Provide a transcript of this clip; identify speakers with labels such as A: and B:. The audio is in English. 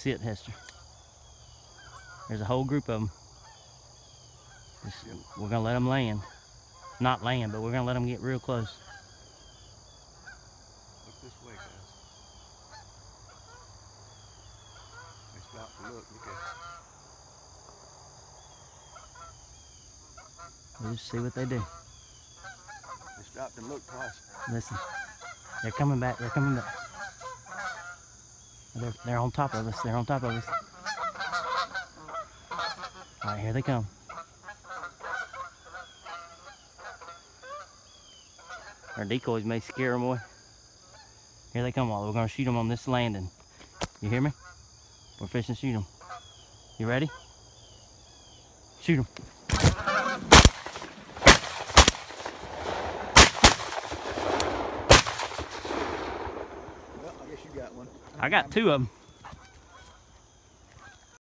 A: sit, Hester. There's a whole group of them. We're gonna let them land. Not land, but we're gonna let them get real close.
B: Look this way, guys. They stop to look. Look at it.
A: We'll just see what they do.
B: They stopped and looked twice.
A: Listen, they're coming back. They're coming back. They're on top of us. They're on top of us. All right, here they come. Our decoys may scare them away. Here they come, Wally. We're gonna shoot them on this landing. You hear me? We're fishing, shoot them. You ready? Shoot them.
B: Well, I guess you got one.
A: I got two of them.